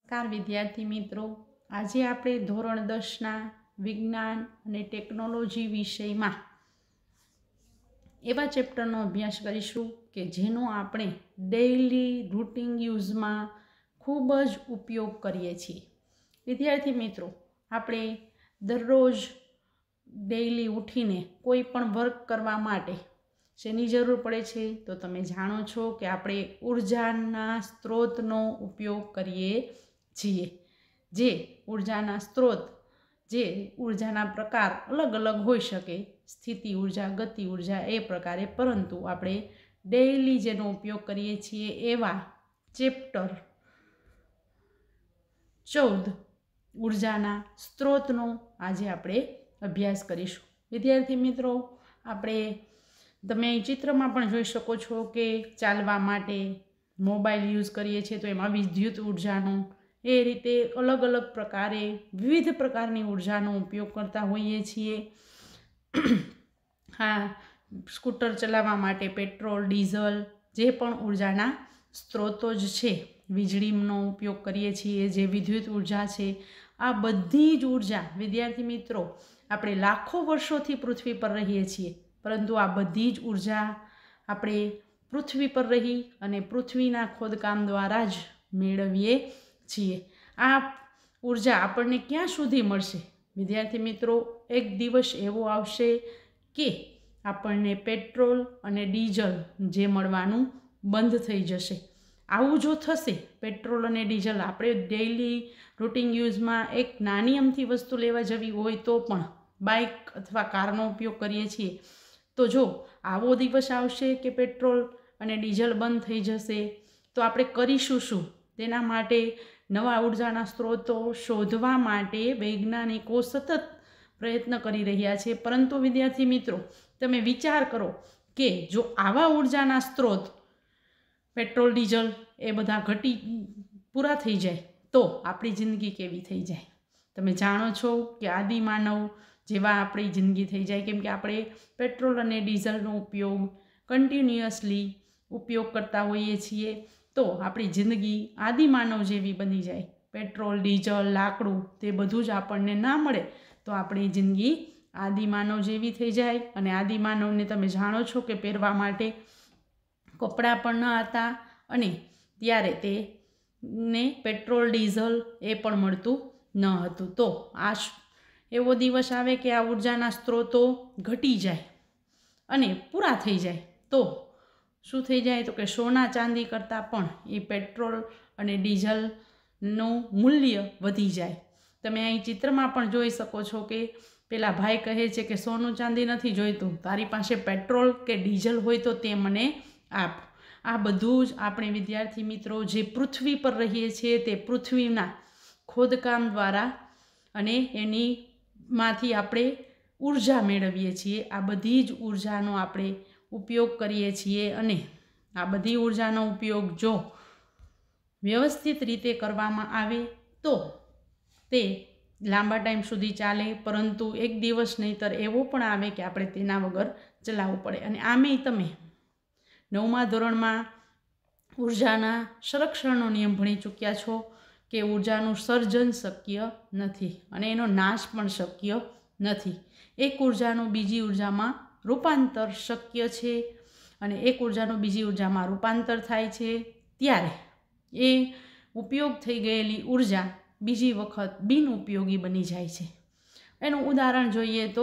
નમસ્કાર વિદ્યાર્થી મિત્રો, આજે આપણે ધોરણ 10ના વિજ્ઞાન અને ટેકનોલોજી વિષયમાં એવા ચેપ્ટરનો અભ્યાસ કરીશું કે જેનો આપણે ડેઇલી રૂટિન યુઝમાં ખૂબ જ ઉપયોગ કરીએ છીએ। વિદ્યાર્થી મિત્રો, આપણે દરરોજ ડેઇલી ઉઠીને કોઈ પણ વર્ક કરવા માટે શેની જરૂર પડે છે તો તમે જાણો છો કે આપણે ઉર્જાના સ્ત્રોતનો ઉપયોગ કરીએ છીએ। જે ઉર્જાના સ્ત્રોત, જે ઉર્જાના પ્રકાર અલગ અલગ હોઈ શકે, સ્થિતિ ઉર્જા, ગતિ ઉર્જા એ પ્રકારે, પરંતુ આપણે ડેઇલી જેનો ઉપયોગ કરીએ છીએ એવા ચેપ્ટર 14 ઉર્જાના સ્ત્રોતનો આજે આપણે અભ્યાસ કરીશું। વિદ્યાર્થી મિત્રો, આપણે તમે ચિત્રમાં પણ જોઈ શકો છો કે ચાલવા માટે મોબાઈલ યુઝ કરીએ છીએ તો એમાં વિદ્યુત ઉર્જાનો, એ રીતે અલગ અલગ પ્રકારે વિવિધ પ્રકારની ઉર્જાનો ઉપયોગ કરતા હોઈએ છીએ। હા, સ્કૂટર ચલાવવા માટે પેટ્રોલ, ડીઝલ જે પણ ઉર્જાના સ્ત્રોતો જ છે, વીજળીનો ઉપયોગ કરીએ છીએ જે વિદ્યુત ઉર્જા છે, આ બધી જ ઉર્જા વિદ્યાર્થી મિત્રો, આપણે લાખો વર્ષોથી પૃથ્વી પર રહીએ છીએ, પરંતુ આ બધી જ ઉર્જા આપણે પૃથ્વી પર રહી અને પૃથ્વીના ખોદકામ દ્વારા જ મેળવીએ છીએ। આ ઉર્જા આપણને ક્યાં સુધી મળશે? વિદ્યાર્થી મિત્રો, એક દિવસ એવો આવશે કે આપણને પેટ્રોલ અને ડીઝલ જે મળવાનું બંધ થઈ જશે। આવું જો થશે, પેટ્રોલ અને ડીઝલ આપણે ડેઇલી રૂટિન યુઝમાં એક નાની અમથી વસ્તુ લેવા જવી હોય તો પણ બાઇક અથવા કારનો ઉપયોગ કરીએ છીએ, તો જો આવો દિવસ આવશે કે પેટ્રોલ અને ડીઝલ બંધ થઈ જશે તો આપણે કરીશું શું? તેના માટે નવા ઉર્જાના સ્ત્રોતો શોધવા માટે વૈજ્ઞાનિકો સતત પ્રયત્ન કરી રહ્યા છે। પરંતુ વિદ્યાર્થી મિત્રો, તમે વિચાર કરો કે જો આવા ઉર્જાના સ્ત્રોત પેટ્રોલ, ડીઝલ એ બધા પૂરા થઈ જાય તો આપણી જિંદગી કેવી થઈ જાય? તમે જાણો છો કે આદિમાનવ જેવા આપણી જિંદગી થઈ જાય, કેમ કે આપણે પેટ્રોલ અને ડીઝલનો ઉપયોગ કન્ટિન્યુઅસલી ઉપયોગ કરતા હોઈએ છીએ, તો આપણી જિંદગી આદિમાનવ જેવી બની જાય। પેટ્રોલ, ડીઝલ, લાકડું તે બધું જ આપણને ના મળે તો આપણી જિંદગી આદિમાનવ જેવી થઈ જાય। અને આદિમાનવને તમે જાણો છો કે પહેરવા માટે કપડાં પણ ન હતા અને ત્યારે તેને પેટ્રોલ, ડીઝલ એ પણ મળતું ન હતું। તો આ એવો દિવસ આવે કે આ ઉર્જાના સ્ત્રોતો ઘટી જાય અને પૂરા થઈ જાય તો શું થઈ જાય? તો કે સોના ચાંદી કરતાં પણ એ પેટ્રોલ અને ડીઝલનું મૂલ્ય વધી જાય। તમે અહીં ચિત્રમાં પણ જોઈ શકો છો કે પેલા ભાઈ કહે છે કે સોનું ચાંદી નથી જોઈતું, તારી પાસે પેટ્રોલ કે ડીઝલ હોય તો તે મને આપ। આ બધું જ આપણે વિદ્યાર્થી મિત્રો જે પૃથ્વી પર રહીએ છીએ તે પૃથ્વીના ખોદકામ દ્વારા અને એનીમાંથી આપણે ઉર્જા મેળવીએ છીએ। આ બધી જ ઉર્જાનો આપણે ઉપયોગ કરીએ છીએ અને આ બધી ઉર્જાનો ઉપયોગ જો વ્યવસ્થિત રીતે કરવામાં આવે તો તે લાંબા ટાઈમ સુધી ચાલે, પરંતુ એક દિવસ નહીંતર એવો પણ આવે કે આપણે તેના વગર ચલાવવું પડે। અને આમેય તમે 9મા ધોરણમાં ઉર્જાના સંરક્ષણનો નિયમ ભણી ચૂક્યા છો કે ઉર્જાનું સર્જન શક્ય નથી અને એનો નાશ પણ શક્ય નથી। એક ઉર્જાનું બીજી ઉર્જામાં રૂપાંતર શક્ય છે અને એક ઉર્જાનું બીજી ઉર્જામાં રૂપાંતર થાય છે ત્યારે એ ઉપયોગ થઈ ગયેલી ઉર્જા બીજી વખત બિનઉપયોગી બની જાય છે। એનું ઉદાહરણ જોઈએ તો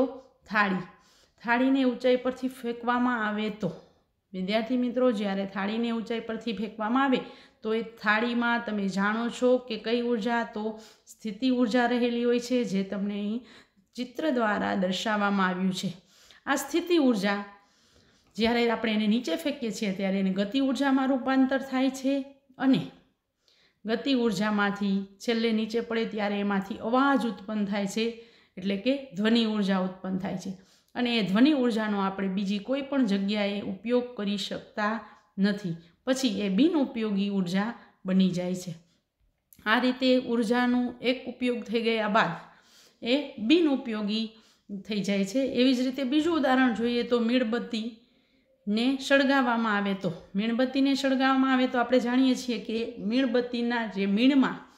થાળીને ઊંચાઈ પરથી ફેંકવામાં આવે તો વિદ્યાર્થી મિત્રો, જ્યારે થાળીને ઊંચાઈ પરથી ફેંકવામાં આવે તો એ થાળીમાં તમે જાણો છો કે કઈ ઉર્જા? તો સ્થિતિ ઉર્જા રહેલી હોય છે, જે તમને અહીં ચિત્ર દ્વારા દર્શાવવામાં આવ્યું છે। આ સ્થિતિ ઉર્જા જ્યારે આપણે એને નીચે ફેંકીએ છીએ ત્યારે એને ગતિ ઉર્જામાં રૂપાંતર થાય છે અને ગતિ ઉર્જામાંથી છેલ્લે નીચે પડે ત્યારે એમાંથી અવાજ ઉત્પન્ન થાય છે, એટલે કે ધ્વનિ ઉર્જા ઉત્પન્ન થાય છે અને એ ધ્વનિ ઉર્જાનો આપણે બીજી કોઈ પણ જગ્યાએ ઉપયોગ કરી શકતા નથી, પછી એ બિનઉપયોગી ઉર્જા બની જાય છે। આ રીતે ઉર્જાનું એક ઉપયોગ થઈ ગયા બાદ એ બિનઉપયોગી થઈ જાય છે। એવી જ રીતે બીજું ઉદાહરણ જોઈએ તો મીણબત્તીને સળગાવવામાં આવે તો આપણે જાણીએ છીએ કે મીણબત્તીના જે મીણમાં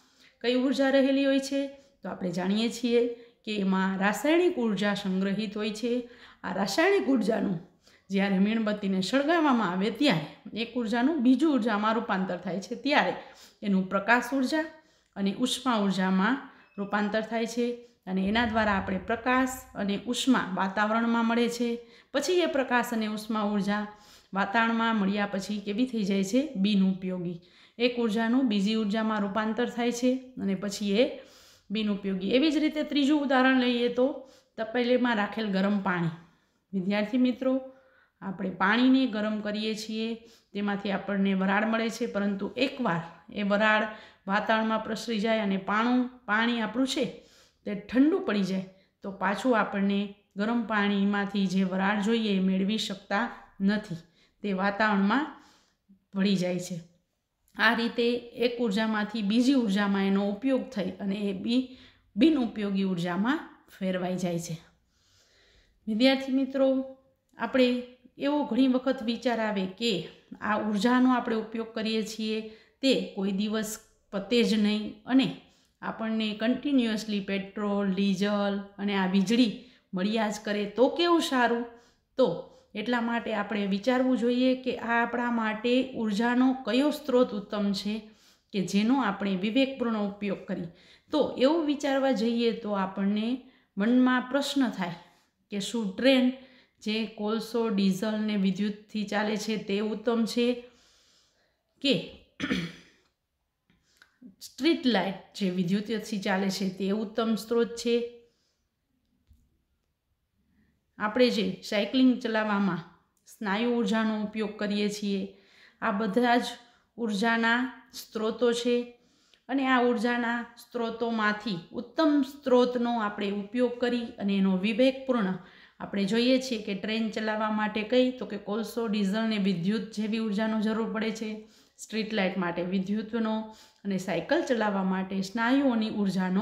કઈ ઉર્જા રહેલી હોય છે? તો આપણે જાણીએ છીએ કે એમાં રાસાયણિક ઉર્જા સંગ્રહિત હોય છે. આ રાસાયણિક ઉર્જાનું જ્યારે મીણબત્તીને સળગાવવામાં આવે ત્યારે એક ઉર્જાનું બીજું ઉર્જામાં રૂપાંતર થાય છે, ત્યારે એનું પ્રકાશ ઉર્જા અને ઉષ્મા ઉર્જામાં રૂપાંતર થાય છે અને એના દ્વારા આપણે પ્રકાશ અને ઉષ્મા વાતાવરણમાં મળે છે. પછી એ પ્રકાશ અને ઉષ્મા ઉર્જા વાતાવરણમાં મળ્યા પછી કેવી થઈ જાય છે? બિનઉપયોગી. એક ઉર્જાનું બીજી ઉર્જામાં રૂપાંતર થાય છે અને પછી એ બિનઉપયોગી. એવી જ રીતે ત્રીજું ઉદાહરણ લઈએ તો તપેલીમાં રાખેલ ગરમ પાણી. વિદ્યાર્થી મિત્રો, આપણે પાણીને ગરમ કરીએ છીએ, તેમાંથી આપણને વરાળ મળે છે, પરંતુ એકવાર એ વરાળ વાતાવરણમાં પ્રસરી જાય અને પાણી આપણું છે તે ઠંડુ પડી જાય તો પાછું આપણને ગરમ પાણીમાંથી જે વરાળ જોઈએ એ મેળવી શકતા નથી, તે વાતાવરણમાં ભળી જાય છે. આ રીતે એક ઉર્જામાંથી બીજી ઉર્જામાં એનો ઉપયોગ થઈ અને એ બિનઉપયોગી ઉર્જામાં ફેરવાઈ જાય છે. વિદ્યાર્થી મિત્રો, આપણે એવો ઘણી વખત વિચાર આવે કે આ ઉર્જાનો આપણે ઉપયોગ કરીએ છીએ તે કોઈ દિવસ પતે જ નહીં અને આપણને કન્ટિન્યુઅસલી પેટ્રોલ, ડીઝલ અને આ વીજળી મળ્યા જ કરે તો કેવું સારું. તો એટલા માટે આપણે વિચારવું જોઈએ કે આ આપણા માટે ઉર્જાનો કયો સ્ત્રોત ઉત્તમ છે કે જેનો આપણે વિવેકપૂર્ણ ઉપયોગ કરીએ. તો એવું વિચારવા જઈએ તો આપણને મનમાં પ્રશ્ન થાય કે શું ટ્રેન જે કોલસો, ડીઝલ ને વિદ્યુતથી ચાલે છે તે ઉત્તમ છે કે સ્ટ્રીટ લાઇટ જે વિદ્યુતથી ચાલે છે તે ઉત્તમ સ્ત્રોત છે? આપણે જે સાયકલિંગ ચલાવવામાં સ્નાયુ ઉર્જાનો ઉપયોગ કરીએ છીએ, આ બધા જ ઉર્જાના સ્ત્રોતો છે અને આ ઉર્જાના સ્ત્રોતોમાંથી ઉત્તમ સ્ત્રોતનો આપણે ઉપયોગ કરી અને એનો વિવેકપૂર્ણ આપણે જોઈએ છીએ કે ટ્રેન ચલાવવા માટે કઈ, તો કે કોલસો, ડીઝલ ને વિદ્યુત જેવી ઉર્જાનો જરૂર પડે છે. સ્ટ્રીટ લાઇટ માટે વિદ્યુતનો અને સાયકલ ચલાવવા માટે સ્નાયુઓની ઉર્જાનો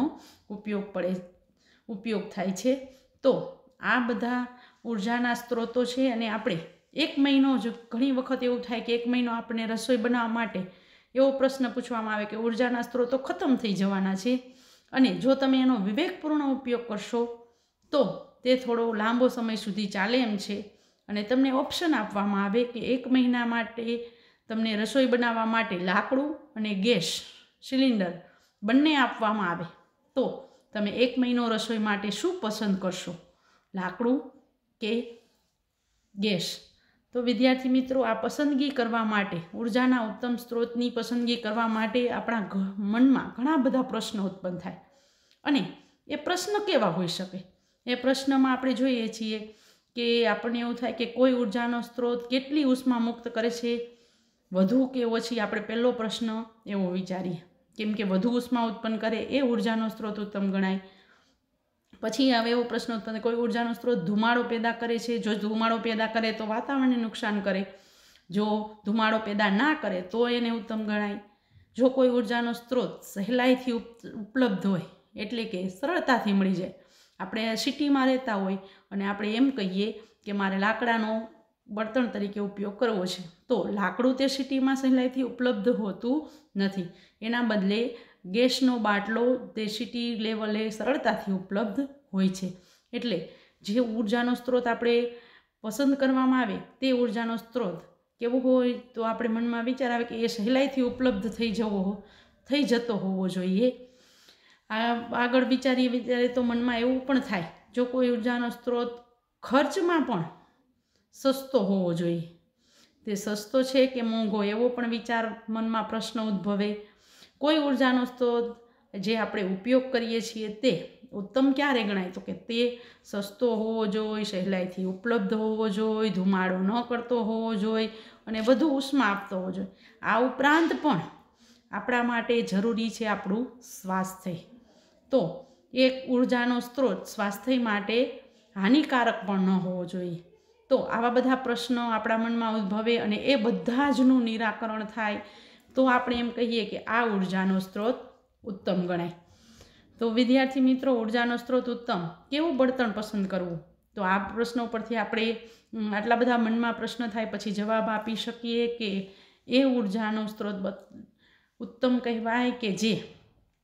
ઉપયોગ થાય છે. તો આ બધા ઉર્જાના સ્ત્રોતો છે અને આપણે એક મહિનો જ ઘણી વખત એવું થાય કે એક મહિનો આપણને રસોઈ બનાવવા માટે એવો પ્રશ્ન પૂછવામાં આવે કે ઉર્જાના સ્ત્રોતો ખતમ થઈ જવાના છે અને જો તમે એનો વિવેકપૂર્ણ ઉપયોગ કરશો તો તે થોડો લાંબો સમય સુધી ચાલે એમ છે અને તમને ઓપ્શન આપવામાં આવે કે એક મહિના માટે તમને રસોઈ બનાવવા માટે લાકડું અને ગેસ સિલિન્ડર બંને આપવામાં આવે તો તમે એક મહિનો રસોઈ માટે શું પસંદ કરશો, લાકડું કે ગેસ? તો વિદ્યાર્થી મિત્રો, આ પસંદગી કરવા માટે, ઉર્જાના ઉત્તમ સ્ત્રોતની પસંદગી કરવા માટે આપણા મનમાં ઘણા બધા પ્રશ્નો ઉત્પન્ન થાય અને એ પ્રશ્ન કેવા હોઈ શકે? એ પ્રશ્નમાં આપણે જોઈએ છીએ કે આપણને એવું થાય કે કોઈ ઉર્જાનો સ્ત્રોત કેટલી ઉષ્મા મુક્ત કરે છે, વધુ કે ઓછી? આપણે પહેલો પ્રશ્ન એવો વિચારીએ, કેમ કે વધુ ઉષ્મા ઉત્પન્ન કરે એ ઉર્જાનો સ્ત્રોત ઉત્તમ ગણાય. પછી હવે એવો પ્રશ્ન ઉત્પન્ન, કોઈ ઉર્જાનો સ્ત્રોત ધુમાડો પેદા કરે છે, જો ધુમાડો પેદા કરે તો વાતાવરણને નુકસાન કરે, જો ધુમાડો પેદા ના કરે તો એને ઉત્તમ ગણાય. જો કોઈ ઉર્જાનો સ્ત્રોત સહેલાઈથી ઉપલબ્ધ હોય, એટલે કે સરળતાથી મળી જાય, આપણે સિટીમાં રહેતા હોય અને આપણે એમ કહીએ કે મારે લાકડાનો બળતણ તરીકે ઉપયોગ કરવો છે, તો લાકડું તે સિટીમાં સહેલાઈથી ઉપલબ્ધ હોતું નથી. એના બદલે ગેસનો બાટલો તે સિટી લેવલે સરળતાથી ઉપલબ્ધ હોય છે. એટલે જે ઉર્જાનો સ્ત્રોત આપણે પસંદ કરવામાં આવે તે ઉર્જાનો સ્ત્રોત કેવો હોય તો આપણે મનમાં વિચાર આવે કે એ સહેલાઈથી ઉપલબ્ધ થઈ જતો હોવો જોઈએ. આગળ વિચારીએ તો મનમાં એવું પણ થાય, જો કોઈ ઉર્જાનો સ્ત્રોત ખર્ચમાં પણ સસ્તો હોવો જોઈએ, તે સસ્તો છે કે મોંઘો એવો પણ વિચાર મનમાં પ્રશ્ન ઉદ્ભવે. કોઈ ઉર્જાનો સ્ત્રોત જે આપણે ઉપયોગ કરીએ છીએ તે ઉત્તમ ક્યારે ગણાય, તો કે તે સસ્તો હોવો જોઈએ, સહેલાઈથી ઉપલબ્ધ હોવો જોઈએ, ધુમાડો ન કરતો હોવો જોઈએ અને વધુ ઉષ્મા આપતો હોવો જોઈએ. આ ઉપરાંત પણ આપણા માટે જરૂરી છે આપણું સ્વાસ્થ્ય. તો એક ઉર્જાનો સ્ત્રોત સ્વાસ્થ્ય માટે હાનિકારક પણ ન હોવો જોઈએ. તો આવા બધા પ્રશ્નો આપણા મનમાં ઉદ્ભવે અને એ બધા જનું નિરાકરણ થાય તો આપણે એમ કહીએ કે આ ઉર્જાનો સ્ત્રોત ઉત્તમ ગણાય. તો વિદ્યાર્થી મિત્રો, ઉર્જાનો સ્ત્રોત ઉત્તમ કેવું બળતણ પસંદ કરવું? તો આ પ્રશ્નો પરથી આપણે આટલા બધા મનમાં પ્રશ્ન થાય પછી જવાબ આપી શકીએ કે એ ઉર્જાનો સ્ત્રોત ઉત્તમ કહેવાય કે જે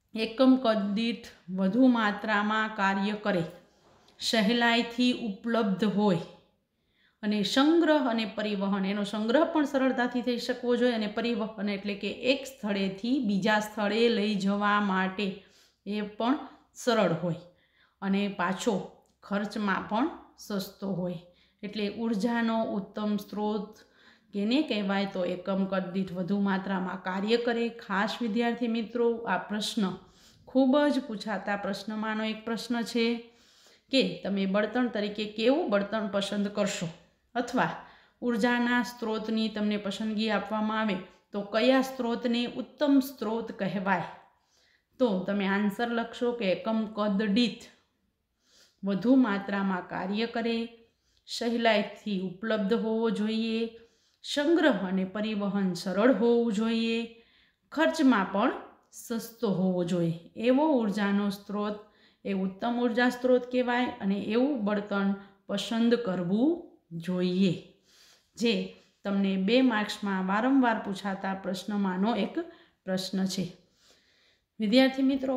એકમ કદ દીઠ વધુ માત્રામાં કાર્ય કરે, સહેલાઈથી ઉપલબ્ધ હોય અને સંગ્રહ અને પરિવહન, એનો સંગ્રહ પણ સરળતાથી થઈ શકવો જોઈએ અને પરિવહન એટલે કે એક સ્થળેથી બીજા સ્થળે લઈ જવા માટે એ પણ સરળ હોય અને પાછો ખર્ચમાં પણ સસ્તો હોય. એટલે ઉર્જાનો ઉત્તમ સ્ત્રોત કેને કહેવાય? તો એકમ કદ દીઠ વધુ માત્રામાં કાર્ય કરે. ખાસ વિદ્યાર્થી મિત્રો, આ પ્રશ્ન ખૂબ જ પૂછાતા પ્રશ્નમાંનો એક પ્રશ્ન છે કે તમે બળતણ તરીકે કેવું બળતણ પસંદ કરશો, અથવા ઉર્જાના સ્ત્રોતની તમને પસંદગી આપવામાં આવે તો કયા સ્ત્રોતને ઉત્તમ સ્ત્રોત કહેવાય? તો તમે આન્સર લખશો કે એકમ કદ દીઠ વધુ માત્રામાં કાર્ય કરે, સહેલાઈથી ઉપલબ્ધ હોવો જોઈએ, સંગ્રહ અને પરિવહન સરળ હોવું જોઈએ, ખર્ચમાં પણ સસ્તો હોવો જોઈએ. એવો ઉર્જાનો સ્ત્રોત એ ઉત્તમ ઉર્જા સ્ત્રોત કહેવાય અને એવું બળતણ પસંદ કરવું જોઈએ. જે તમને 2 માર્ક્સમાં વારંવાર પૂછાતા પ્રશ્નમાંનો એક પ્રશ્ન છે. વિદ્યાર્થી મિત્રો,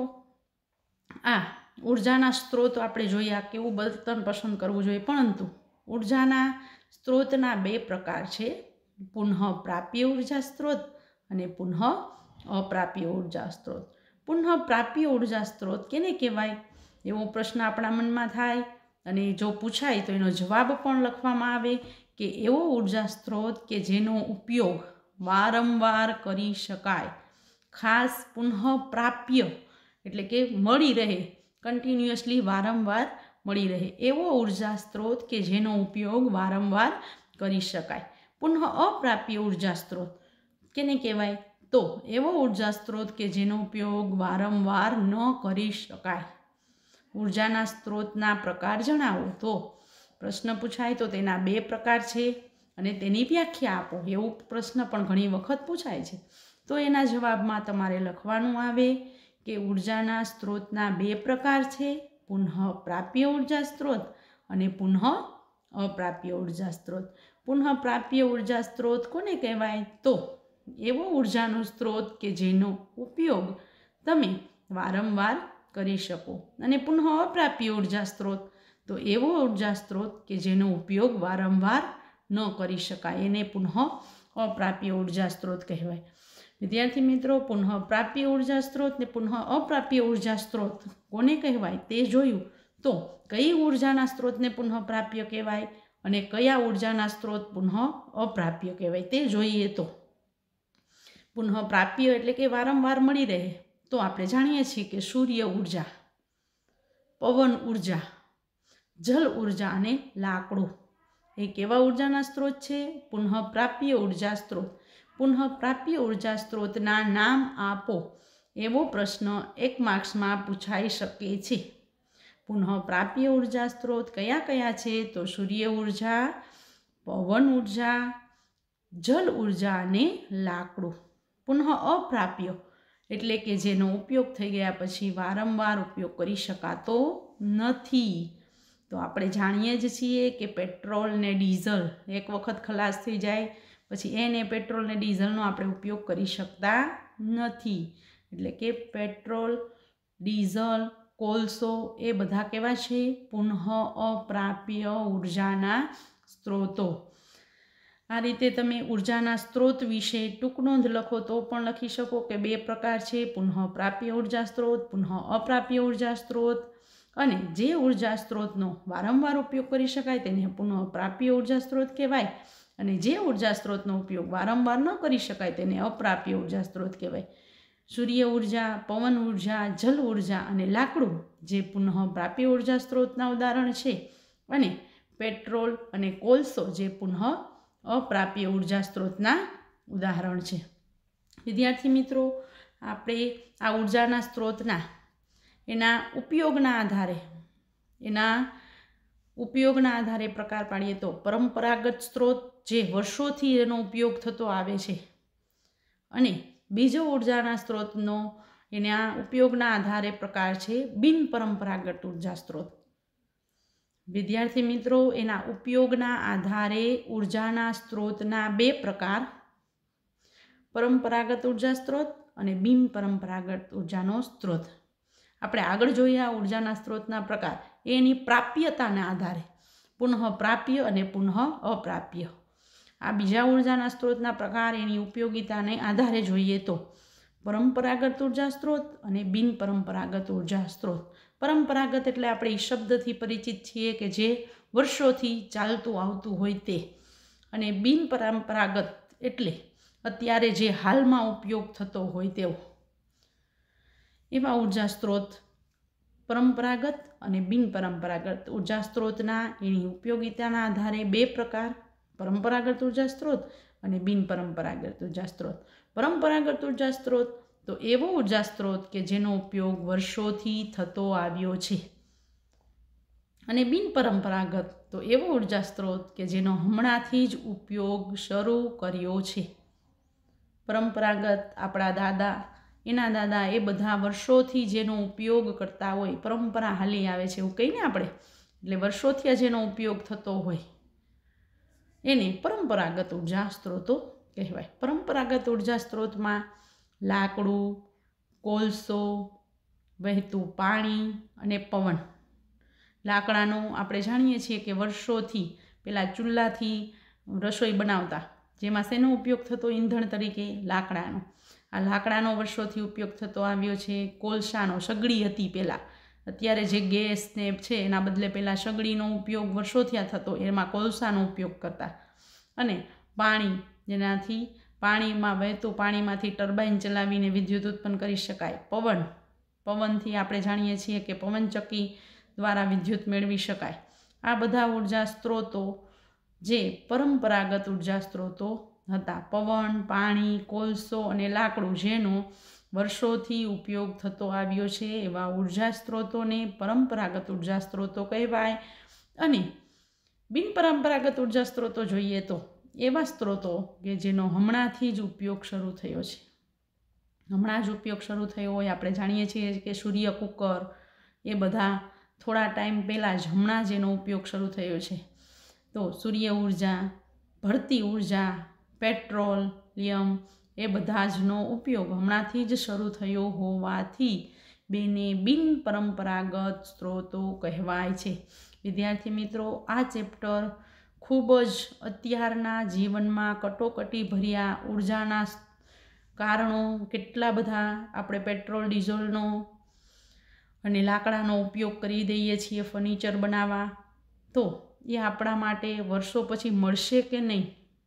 આ ઉર્જાના સ્ત્રોત આપણે જોયા કેવું બળતણ પસંદ કરવું જોઈએ, પરંતુ ઉર્જાના સ્ત્રોતના 2 પ્રકાર છે, પુનઃપ્રાપ્ય ઉર્જા સ્ત્રોત અને પુનઃ અપ્રાપ્ય ઉર્જા સ્ત્રોત. પુનઃપ્રાપ્ય ઉર્જા સ્ત્રોત કેને કહેવાય એવો પ્રશ્ન આપણા મનમાં થાય અને જો પૂછાય તો એનો જવાબ પણ લખવામાં આવે કે એવો ઉર્જા સ્ત્રોત કે જેનો ઉપયોગ વારંવાર કરી શકાય. ખાસ પુનઃપ્રાપ્ય એટલે કે મળી રહે, કન્ટિન્યુઅસલી વારંવાર મળી રહે એવો ઉર્જા સ્ત્રોત કે જેનો ઉપયોગ વારંવાર કરી શકાય. પુનઃ અપ્રાપ્ય ઉર્જા સ્ત્રોત કેને કહેવાય? તો એવો ઉર્જા સ્ત્રોત કે જેનો ઉપયોગ વારંવાર ન કરી શકાય. ઉર્જાના સ્ત્રોતના પ્રકાર જણાવો. તો પ્રશ્ન પૂછાય તો તેના 2 પ્રકાર છે અને તેની વ્યાખ્યા આપો, એવો પ્રશ્ન પણ ઘણી વખત પૂછાય છે. તો એના જવાબમાં તમારે લખવાનું આવે કે ઉર્જાના સ્ત્રોતના 2 પ્રકાર છે, પુનઃપ્રાપ્ય ઉર્જા સ્ત્રોત અને પુનઃ અપ્રાપ્ય ઉર્જા સ્ત્રોત. પુનઃપ્રાપ્ય ઉર્જા સ્ત્રોત કોને કહેવાય? તો એવો ઉર્જાનો સ્ત્રોત કે જેનો ઉપયોગ તમે વારંવાર કરી શકો. અને પુનઃ અપ્રાપ્ય ઉર્જા સ્ત્રોત તો એવો ઉર્જા સ્ત્રોત કે જેનો ઉપયોગ વારંવાર ન કરી શકાય, એને પુનઃ અપ્રાપ્ય ઉર્જા સ્ત્રોત કહેવાય. વિદ્યાર્થી મિત્રો, પુનઃપ્રાપ્ય ઉર્જા સ્ત્રોત ને પુનઃ અપ્રાપ્ય ઉર્જા સ્ત્રોત કોને કહેવાય તે જોયું. તો કઈ ઉર્જાના સ્ત્રોતને પુનઃપ્રાપ્ય કહેવાય અને કયા ઉર્જાના સ્ત્રોત પુનઃ અપ્રાપ્ય કહેવાય તે જોઈએ. તો પુનઃપ્રાપ્ય એટલે કે વારંવાર મળી રહે, તો આપણે જાણીએ છીએ કે સૂર્ય ઉર્જા, પવન ઉર્જા, જલ ઉર્જા અને લાકડું એ કેવા ઉર્જાના સ્ત્રોત છે? પુનઃપ્રાપ્ય ઉર્જા સ્ત્રોત. પુનઃપ્રાપ્ય ઉર્જા સ્ત્રોતના નામ આપો એવો પ્રશ્ન 1 માર્ક્સમાં પૂછાઈ શકે છે. પુનઃપ્રાપ્ય ઉર્જા સ્ત્રોત કયા કયા છે? તો સૂર્ય ઉર્જા, પવન ઉર્જા, જલ ઉર્જા અને લાકડું. પુનઃ અપ્રાપ્ય એટલે કે જેનો ઉપયોગ થઈ ગયા પછી વારંવાર ઉપયોગ કરી શકાતો નથી. તો આપણે જાણીએ જ છીએ કે પેટ્રોલ ને ડીઝલ એક વખત ખલાસ થઈ જાય પછી એને પેટ્રોલ ને ડીઝલનો આપણે ઉપયોગ કરી શકતા નથી. એટલે કે પેટ્રોલ, ડીઝલ, કોલસો એ બધા કેવા છે? પુનઃ અપ્રાપ્ય ઉર્જાના સ્ત્રોતો. આ રીતે તમે ઉર્જાના સ્ત્રોત વિશે ટૂંક નોંધ લખો તો પણ લખી શકો કે 2 પ્રકાર છે, પુનઃપ્રાપ્ય ઉર્જા સ્ત્રોત, પુનઃ અપ્રાપ્ય ઉર્જા સ્ત્રોત. અને જે ઉર્જા સ્ત્રોતનો વારંવાર ઉપયોગ કરી શકાય તેને પુનઃપ્રાપ્ય ઉર્જા સ્ત્રોત કહેવાય અને જે ઉર્જા સ્ત્રોતનો ઉપયોગ વારંવાર ન કરી શકાય તેને અપ્રાપ્ય ઉર્જા સ્ત્રોત કહેવાય. સૂર્ય ઉર્જા, પવન ઉર્જા, જલ ઉર્જા અને લાકડું જે પુનઃપ્રાપ્ય ઉર્જા સ્ત્રોતના ઉદાહરણ છે અને પેટ્રોલ અને કોલસો જે પુનઃ અપ્રાપ્ય ઉર્જા સ્ત્રોતના ઉદાહરણ છે. વિદ્યાર્થી મિત્રો, આપણે આ ઉર્જાના સ્ત્રોતના એના ઉપયોગના આધારે પ્રકાર પાડીએ તો પરંપરાગત સ્ત્રોત જે વર્ષોથી એનો ઉપયોગ થતો આવે છે અને બીજો ઉર્જાના સ્ત્રોતનો એના ઉપયોગના આધારે પ્રકાર છે બિનપરંપરાગત ઉર્જા સ્ત્રોત. વિદ્યાર્થી મિત્રો, એના ઉપયોગના આધારે ઉર્જાના સ્ત્રોતના 2 પ્રકાર, પરંપરાગત ઉર્જા સ્ત્રોત અને બિનપરંપરાગત ઉર્જાનો સ્ત્રોત. આપણે આગળ જોઈએ આ ઉર્જાના સ્ત્રોતના પ્રકાર એની પ્રાપ્યતાના આધારે પુનઃપ્રાપ્ય અને પુનઃ અપ્રાપ્ય. આ બીજા ઉર્જાના સ્ત્રોતના પ્રકાર એની ઉપયોગિતાને આધારે જોઈએ તો પરંપરાગત ઉર્જા સ્ત્રોત અને બિનપરંપરાગત ઉર્જા સ્ત્રોત. પરંપરાગત એટલે આપણે એ શબ્દથી પરિચિત છીએ કે જે વર્ષોથી ચાલતું આવતું હોય તે, અને બિનપરંપરાગત એટલે અત્યારે જે હાલમાં ઉપયોગ થતો હોય તેવો. એવા ઉર્જા સ્ત્રોત પરંપરાગત અને બિનપરંપરાગત ઉર્જા સ્ત્રોતના એની ઉપયોગિતાના આધારે બે પ્રકાર: પરંપરાગત ઉર્જા સ્ત્રોત અને બિનપરંપરાગત ઉર્જા સ્ત્રોત. પરંપરાગત ઉર્જા સ્ત્રોત તો એવો ઉર્જા સ્ત્રોત કે જેનો ઉપયોગ વર્ષોથી થતો આવ્યો છે, અને બિનપરંપરાગત તો એવો ઉર્જા સ્ત્રોત કે જેનો હમણાંથી જ ઉપયોગ શરૂ કર્યો છે. પરંપરાગત આપણા દાદા, એના દાદા, એ બધા વર્ષોથી જેનો ઉપયોગ કરતા હોય, પરંપરા હાલી આવે છે એવું કહીને આપણે, એટલે વર્ષોથી જેનો ઉપયોગ થતો હોય એને પરંપરાગત ઉર્જા સ્ત્રોતો કહેવાય. પરંપરાગત ઉર્જા સ્ત્રોતમાં લાકડું, કોલસો, વહેતું પાણી અને પવન. લાકડાનો આપણે જાણીએ છીએ કે વર્ષોથી પેલા ચૂલાથી રસોઈ બનાવતા, જેમાં શેનો ઉપયોગ થતો? ઈંધણ તરીકે લાકડાનો. આ લાકડાનો વર્ષોથી ઉપયોગ થતો આવ્યો છે. કોલસાનો, સગડી હતી પહેલાં, અત્યારે જે ગેસ ને છે એના બદલે પહેલાં સગડીનો ઉપયોગ વર્ષોથી આ થતો, એમાં કોલસાનો ઉપયોગ કરતા. અને પાણી, જેનાથી પાણીમાં વહેતું પાણીમાંથી ટર્બાઇન ચલાવીને વિદ્યુત ઉત્પન્ન કરી શકાય. પવનથી આપણે જાણીએ છીએ કે પવનચક્કી દ્વારા વિદ્યુત મેળવી શકાય. આ બધા ઉર્જા સ્ત્રોતો જે પરંપરાગત ઉર્જા સ્ત્રોતો હતા. પવન, પાણી, કોલસો અને લાકડું જેનો વર્ષોથી ઉપયોગ થતો આવ્યો છે, એવા ઉર્જા સ્ત્રોતોને પરંપરાગત ઉર્જા સ્ત્રોતો કહેવાય. અને બિનપરંપરાગત ઉર્જા સ્ત્રોતો જોઈએ તો એવા સ્ત્રોતો કે જેનો હમણાંથી જ ઉપયોગ શરૂ થયો છે. હમણાં જ ઉપયોગ શરૂ થયો હોય, આપણે જાણીએ છીએ કે સૂર્ય કુકર, એ બધા થોડા ટાઈમ પહેલાં જ હમણાં જ એનો ઉપયોગ શરૂ થયો છે. તો સૂર્ય ઉર્જા, ભરતી ઉર્જા, પેટ્રોલિયમ, એ બધા જનો ઉપયોગ હમણાંથી જ શરૂ થયો હોવાથી બેને બિનપરંપરાગત સ્ત્રોતો કહેવાય છે. વિદ્યાર્થી મિત્રો, આ ચેપ્ટર ખૂબ જ અત્યારના જીવનમાં કટોકટી ભર્યા ઉર્જાના કારણો, કેટલા બધા આપણે પેટ્રોલ ડીઝલનો અને લાકડાનો ઉપયોગ કરી દઈએ છીએ ફર્નિચર બનાવવા, તો એ આપણા માટે વર્ષો પછી મળશે કે નહીં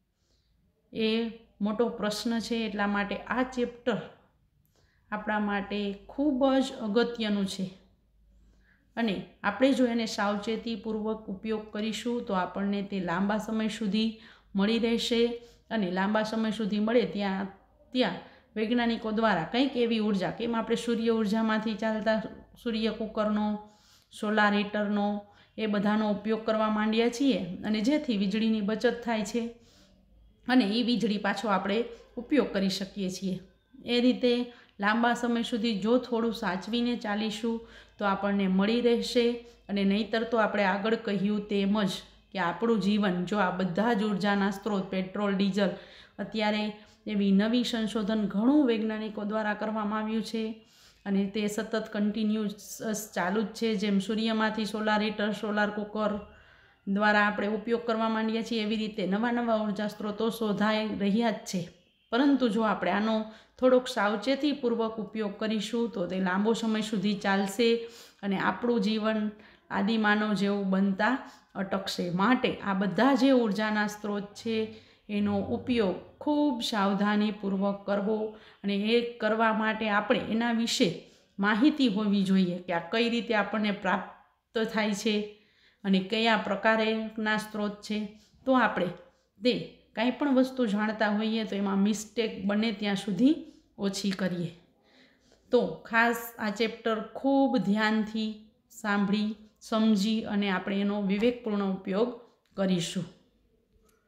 એ મોટો પ્રશ્ન છે. એટલા માટે આ ચેપ્ટર આપણા માટે ખૂબ જ અગત્યનું છે, અને આપણે જો એને સાવચેતીપૂર્વક ઉપયોગ કરીશું તો આપણને તે લાંબા સમય સુધી મળી રહેશે. અને લાંબા સમય સુધી મળે ત્યાં વૈજ્ઞાનિકો દ્વારા કંઈક એવી ઉર્જા, કેમ આપણે સૂર્ય ઉર્જામાંથી ચાલતા સૂર્ય કુકરનો, સોલાર હીટરનો, એ બધાનો ઉપયોગ કરવા માંડ્યા છીએ, અને જેથી વીજળીની બચત થાય છે અને એ વીજળી પાછો આપણે ઉપયોગ કરી શકીએ છીએ. એ રીતે લાંબા સમય સુધી જો થોડું સાચવીને ચાલીશું તો આપણને મળી રહેશે. અને નહીંતર તો આપણે આગળ કહ્યું તેમ જ કે આપણું જીવન જો આ બધા જ ઉર્જાના સ્ત્રોત, પેટ્રોલ, ડીઝલ, અત્યારે એવી નવી સંશોધન ઘણું વૈજ્ઞાનિકો દ્વારા કરવામાં આવ્યું છે, અને તે સતત કન્ટિન્યુઅસ ચાલુ જ છે. જેમ સૂર્યમાંથી સોલાર હીટર, સોલાર કુકર દ્વારા આપણે ઉપયોગ કરવા માંડીએ છીએ, એવી રીતે નવા ઉર્જા સ્ત્રોતો શોધાઈ રહ્યા જ છે. પરંતુ જો આપણે આનો થોડોક સાવચેતીપૂર્વક ઉપયોગ કરીશું તો તે લાંબો સમય સુધી ચાલશે અને આપણું જીવન આદિમાનવ જેવું બનતા અટકશે. માટે આ બધા જે ઉર્જાના સ્ત્રોત છે એનો ઉપયોગ ખૂબ સાવધાનીપૂર્વક કરવો, અને એ કરવા માટે આપણે એના વિશે માહિતી હોવી જોઈએ કે આ કઈ રીતે આપણને પ્રાપ્ત થાય છે અને કયા પ્રકારના સ્ત્રોત છે. તો આપણે તે કાંઈ પણ વસ્તુ જાણતા હોઈએ તો એમાં મિસ્ટેક બને ત્યાં સુધી ઓછી કરીએ. તો ખાસ આ ચેપ્ટર ખૂબ ધ્યાનથી સાંભળી, સમજી અને આપણે એનો વિવેકપૂર્ણ ઉપયોગ કરીશું.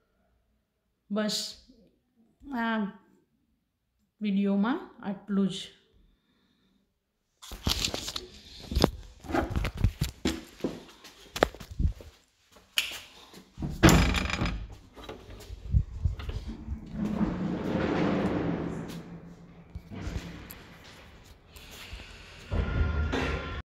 બસ આ વિડીયોમાં આટલું જ.